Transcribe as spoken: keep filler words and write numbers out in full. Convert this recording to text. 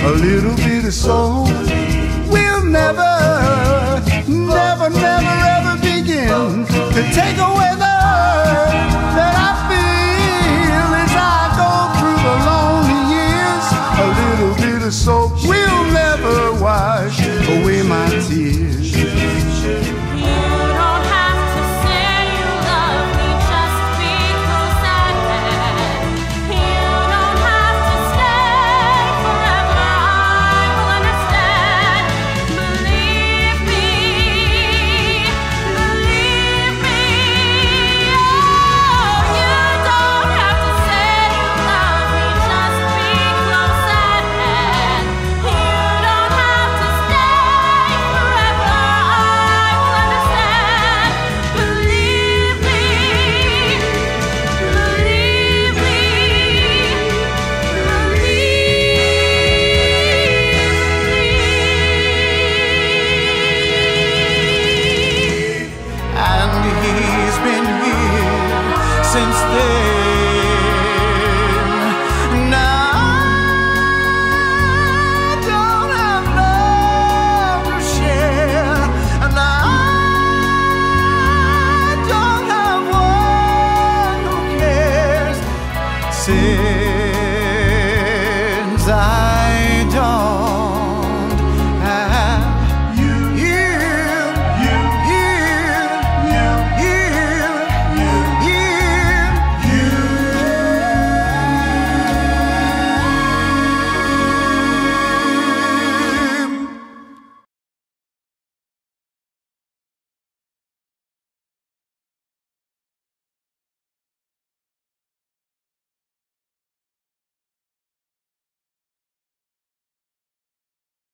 a little bit of soul will never, never, never ever begin to take away the hurt that I feel as I go through the lonely years. A little bit of soap will never wash away my tears. Since then, now I don't have love to share, and I don't have one who cares. Since I